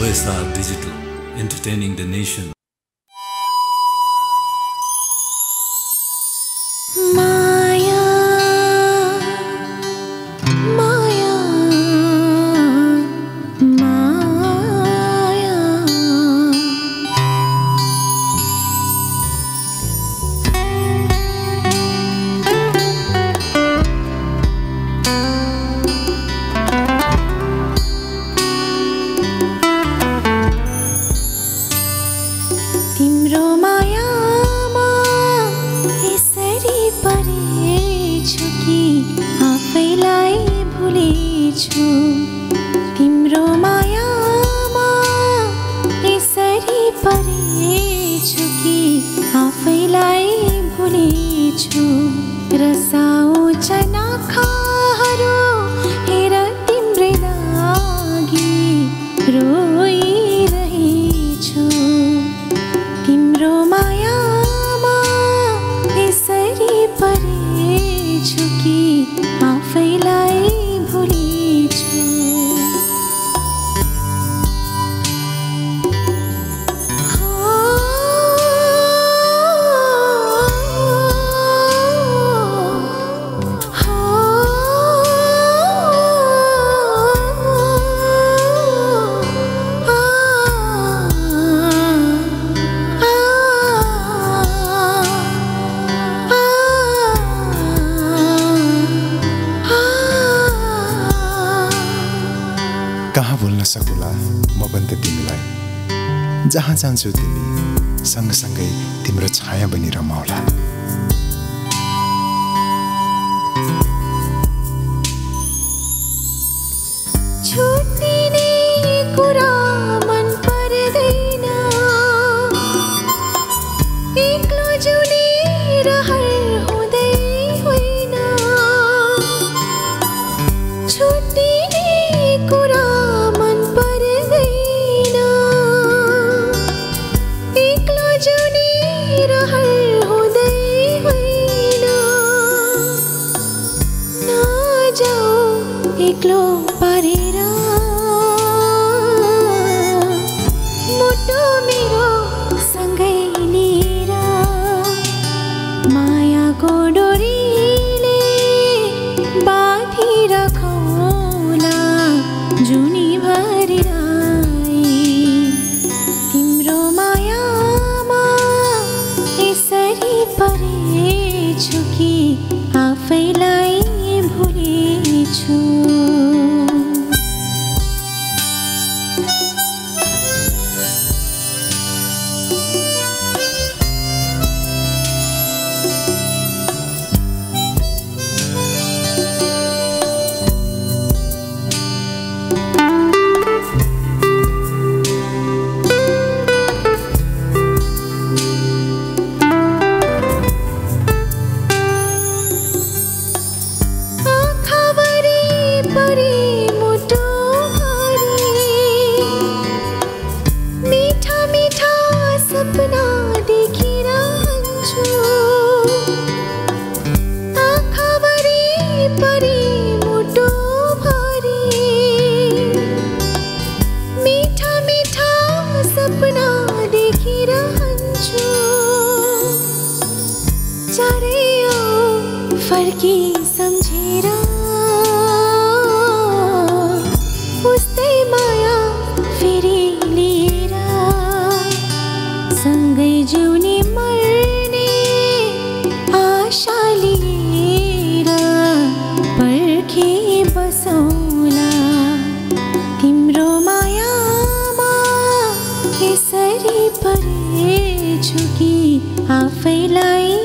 OSR Digital, entertaining the nation. Maya, Maya, Maya. तिम्रो मायामा यसरी परेछु कि आफैलाई भुलेछु। तिम्रो मायामा यसरी परेछु कि आफैलाई भुलेछु। रसाउँछ नाखाहरू हेर तिम्रै लागि रोइरहेछु। तिम्रो मायामा यसरी परेछु कि आफैलाई भुलेछु। कहाँ बोल्न सकुला म पनि त तिमीलाई। जहाँ जान्छु तिमी सँगसँगै तिम्रो छाया बनी रमाउला। छुट्टिने कुरा मन पर्दैन, एक्लो जुनी रहर हुँदै होइन। छुट्टिने कुरा मन पर्दैन, एक्लो जुनी रहर हुँदै होइन। नजाऊ एक्लो पारेर मुटु मेरो सँगै लिएर। मायाको डोरीले बाँधिराखौँला जुनीभरि राई। तिम्रो मायामा यसरी परेछु कि आफैलाई भुलेछु। फर्की सम्झेर उस्तै माया फेरि लिएर। सँगै जिउने मर्ने आशा लिएर पर्खे बसौँला। तिम्रो मायामा यसरी परेछु कि आफैलाई